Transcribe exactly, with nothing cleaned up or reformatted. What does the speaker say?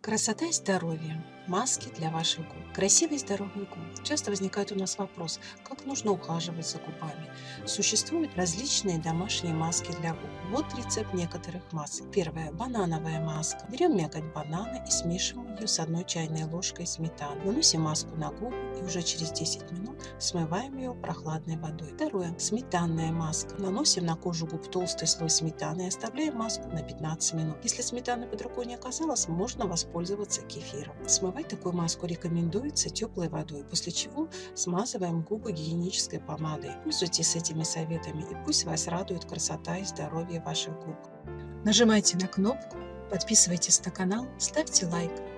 Красота и здоровье. Маски для ваших губ. Красивые и здоровые губы. Часто возникает у нас вопрос, как нужно ухаживать за губами. Существуют различные домашние маски для губ. Вот рецепт некоторых масок. Первая. Банановая маска. Берем мякоть банана и смешиваем ее с одной чайной ложкой сметаны. Наносим маску на губы и уже через десять минут смываем ее прохладной водой. Второе. Сметанная маска. Наносим на кожу губ толстый слой сметаны и оставляем маску на пятнадцать минут. Если сметаны под рукой не оказалось, можно воспользоваться кефиром. Смывать такую маску рекомендуется теплой водой, после чего смазываем губы гигиенической помадой. Пользуйтесь этими советами и пусть вас радует красота и здоровье ваших губ. Нажимайте на кнопку, подписывайтесь на канал, ставьте лайк.